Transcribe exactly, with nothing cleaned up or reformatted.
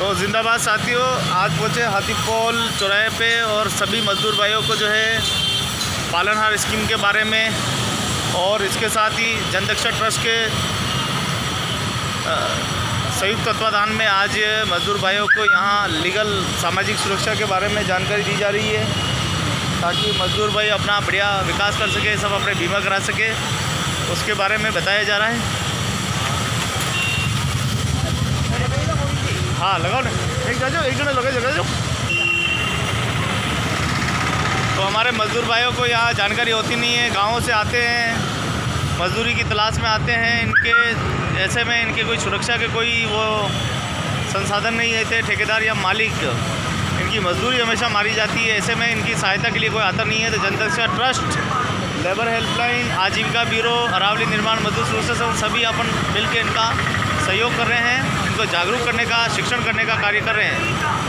तो जिंदाबाद साथियों, आज पहुँचे हाथीपोल चौराहे पे और सभी मजदूर भाइयों को जो है पालनहार स्कीम के बारे में और इसके साथ ही जनदक्षा ट्रस्ट के संयुक्त तत्वाधान में आज मजदूर भाइयों को यहाँ लीगल सामाजिक सुरक्षा के बारे में जानकारी दी जा रही है ताकि मजदूर भाई अपना बढ़िया विकास कर सके, सब अपने बीमा करा सके, उसके बारे में बताया जा रहा है। हाँ लगाओ ना, एक जा जाओ, एक जने लगे जगह जाओ। तो हमारे मजदूर भाइयों को यहाँ जानकारी होती नहीं है, गाँवों से आते हैं, मजदूरी की तलाश में आते हैं। इनके ऐसे में इनके कोई सुरक्षा के कोई वो संसाधन नहीं रहते, ठेकेदार या मालिक, इनकी मजदूरी हमेशा मारी जाती है। ऐसे में इनकी सहायता के लिए कोई आता नहीं है। तो Jandaksha trust, labour helpline, Aajeevika bureau, Aravali निर्माण मजदूर सुरक्षा सभी अपन मिल के इनका सहयोग कर रहे हैं, इनको जागरूक करने का, शिक्षण करने का कार्य कर रहे हैं।